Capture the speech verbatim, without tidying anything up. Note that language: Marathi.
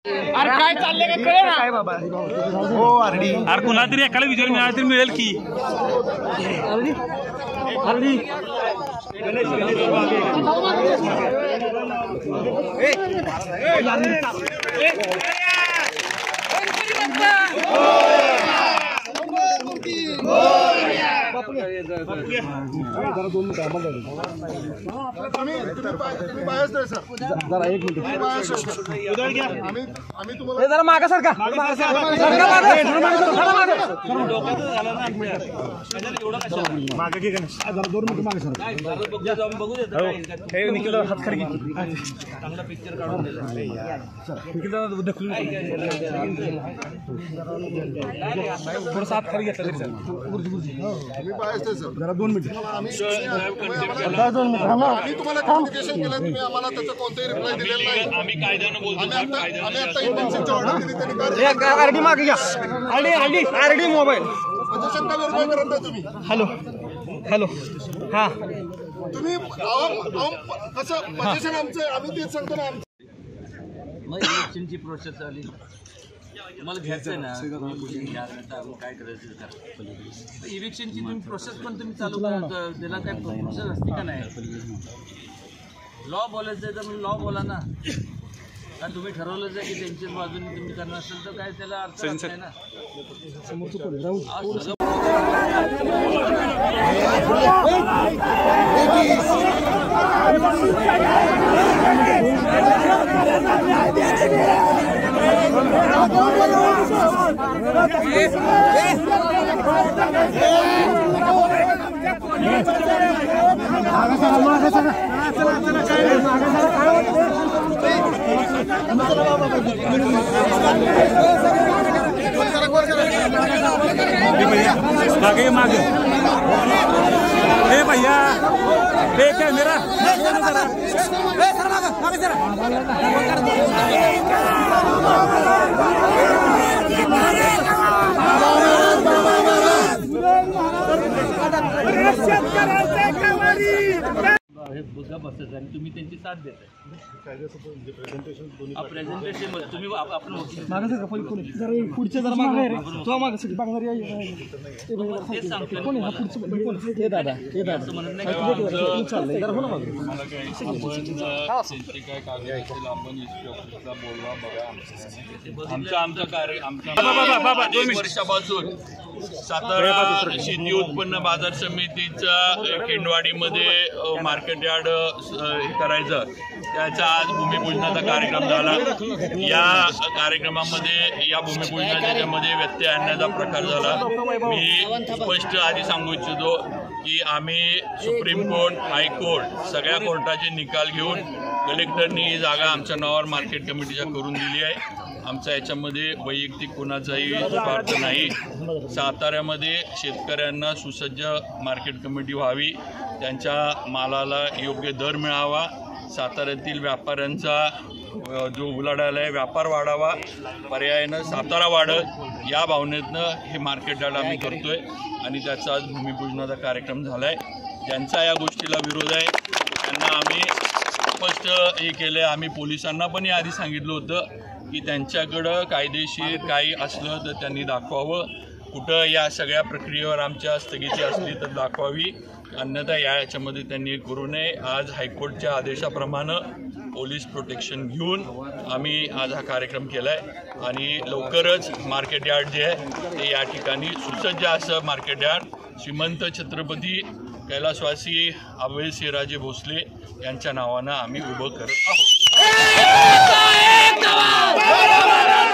अरे काय चाललंय का कळे ना काय बाबा हो आरडी अरे कुणा तरी एकाला विचार मिळाला तरी मिळेल की आरडी आरडी जरा एक मिनिट जरा मागा सरका मागे घे गणेश जरा दोन मिनिट मागे सरका निखिल हात खाली चांगला पिक्चर काढून दिला निखिल ढकलून थोडंसं हात खाली घेतला जरा दोन मिनिट आम्ही तुम्हाला कम्युनिकेशन केलं तुम्ही आम्हाला त्याचं कोणताही रिप्लाय दिलेला नाही आम्ही कायद्यानं बोलतो आम्ही आता इंटेन्शनची ऑर्डर दिली त्यांनी आरडी मागे घ्या RD RD RD mobile position का व्हेरीफाय करत नाही तुम्ही हॅलो हॅलो हा तुम्ही कसं पोझिशन आमचं आम्ही तेच सांगतो ना मग इलेक्शनची प्रोसेस झाली मला घ्यायचं आहे ना काय करायचं इलेक्शनची तुम्ही प्रोसेस पण तुम्ही चालू करा त्याला काय प्रोसेस असते का नाही लॉ बोलायचं आहे तर मग लॉ बोला ना कारण तुम्ही ठरवलंच आहे की त्यांच्याच बाजूने तुम्ही करणार असेल तर काय त्याला अर्थ नाही ना मागे मागे ए भैया ए कॅमेरा मुद्दा बसत आणि तुम्ही त्यांची साथ देताय प्रेझेंटेशन तुम्ही आपण पुढचे जरा मागे तेच सांगतो दादा म्हणत नाही काय कार्य असेल आपण बोलवा बघा आमचा आमचा कार्य आमचा एक वर्षापासून सातारा शेती उत्पन्न बाजार समितीचा खिंडवाडीमध्ये मार्केट यार्ड करायचं त्याचा आज भूमिपूजनाचा कार्यक्रम झाला। या कार्यक्रमामध्ये या भूमिपूजनाच्या ज्यामध्ये व्यत्यय आणण्याचा प्रकार झाला। मी स्पष्ट आधी सांगू इच्छितो की आम्ही सुप्रीम कोर्ट हायकोर्ट सगळ्या कोर्टाचे निकाल घेऊन कलेक्टरनी ही जागा आमच्या नावावर मार्केट कमिटीच्या करून दिली आहे। आमचा याच्यामध्ये वैयक्तिक कोणाचाही स्वार्थ नाही। साताऱ्यामध्ये शेतकऱ्यांना सुसज्ज मार्केट कमिटी व्हावी, त्यांच्या मालाला योग्य दर मिळावा, साताऱ्यातील व्यापाऱ्यांचा जो उलाढाल आहे व्यापार वाढावा, पर्यायानं सातारा वाढत या भावनेतनं हे मार्केट यार्ड आम्ही करतोय आणि त्याचा आज भूमिपूजनाचा कार्यक्रम झाला आहे। ज्यांचा या गोष्टीला विरोध आहे त्यांना आम्ही स्पष्ट हे केलं आहे। आम्ही पोलिसांना पण याआधी सांगितलं होतं की त्यांच्याकडं कायदेशीर काही असलं तर त्यांनी दाखवावं, कुठं या सगळ्या प्रक्रियेवर आमच्या स्थगिती असली तर दाखवावी, अन्यथा याच्यामध्ये त्यांनी करू नये। आज हायकोर्टच्या आदेशाप्रमाणे पोलीस प्रोटेक्शन घेऊन आम्ही आज हा कार्यक्रम केला आहे आणि लवकरच मार्केट यार्ड जे आहे ते या ठिकाणी सुसज्ज असं मार्केट यार्ड श्रीमंत छत्रपती कैलासवासी अभयसिंहराजे भोसले यांच्या नावानं आम्ही उभं करत आहोत।